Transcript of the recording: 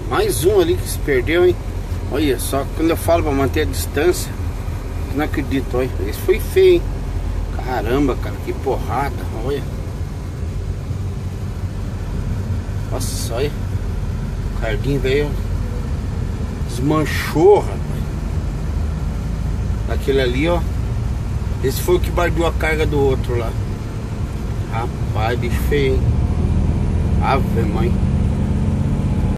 Mais um ali que se perdeu, hein? Olha só, quando eu falo pra manter a distância, não acredito, olha. Esse foi feio, hein? Caramba, cara, que porrada, olha. Nossa, olha. O carguinho veio, desmanchou, rapaz. Aquele ali, ó. Esse foi o que barbeou a carga do outro lá. Rapaz, bicho feio, hein? Ave mãe.